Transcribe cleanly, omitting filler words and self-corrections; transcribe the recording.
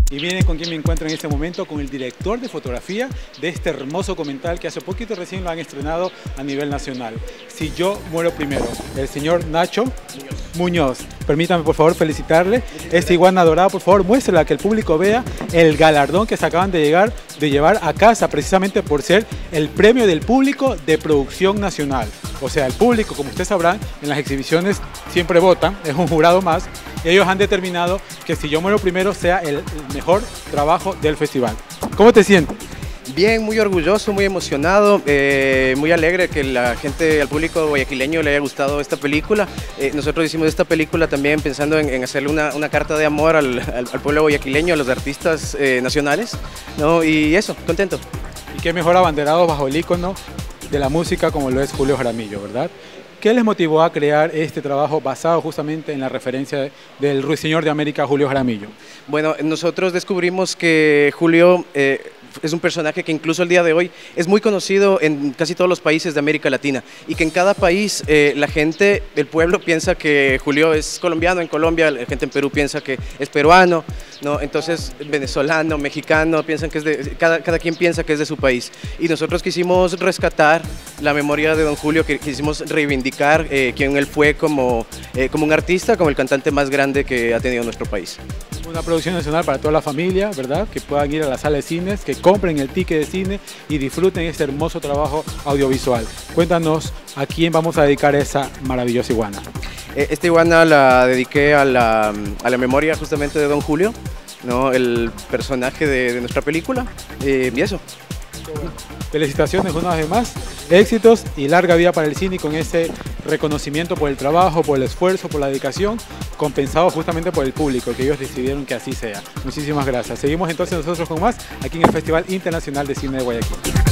Y miren con quién me encuentro en este momento, con el director de fotografía de este hermoso documental que hace poquito recién lo han estrenado a nivel nacional. Si yo muero primero, el señor Nacho Muñoz. Permítame por favor felicitarle. Esta iguana dorada, por favor, muéstrela, que el público vea el galardón que se acaban de llevar a casa precisamente por ser el premio del público de producción nacional. O sea, el público, como ustedes sabrán, en las exhibiciones siempre votan, es un jurado más. Ellos han determinado que Si yo muero primero sea el mejor trabajo del festival. ¿Cómo te sientes? Bien, muy orgulloso, muy emocionado, muy alegre que la gente, al público guayaquileño le haya gustado esta película. Nosotros hicimos esta película también pensando en hacerle una carta de amor al pueblo guayaquileño, a los artistas nacionales, ¿no? Y eso, contento. Y qué mejor abanderados bajo el ícono de la música como lo es Julio Jaramillo, ¿verdad? ¿Qué les motivó a crear este trabajo basado justamente en la referencia del Ruiseñor de América, Julio Jaramillo? Bueno, nosotros descubrimos que Julio es un personaje que incluso el día de hoy es muy conocido en casi todos los países de América Latina y que en cada país la gente, el pueblo piensa que Julio es colombiano, en Colombia la gente en Perú piensa que es peruano, ¿no? Entonces venezolano, mexicano, piensan que es cada quien piensa que es de su país. Y nosotros quisimos rescatar la memoria de don Julio, quisimos reivindicar quién él fue como un artista, como el cantante más grande que ha tenido nuestro país. Una producción nacional para toda la familia, ¿verdad? Que puedan ir a la sala de cines, que compren el ticket de cine y disfruten este hermoso trabajo audiovisual. Cuéntanos a quién vamos a dedicar esa maravillosa iguana. Esta iguana la dediqué a la memoria justamente de don Julio, ¿no? El personaje de nuestra película, y eso. Felicitaciones una vez más, éxitos y larga vida para el cine con ese reconocimiento por el trabajo, por el esfuerzo, por la dedicación, compensado justamente por el público, que ellos decidieron que así sea. Muchísimas gracias. Seguimos entonces nosotros con más aquí en el Festival Internacional de Cine de Guayaquil.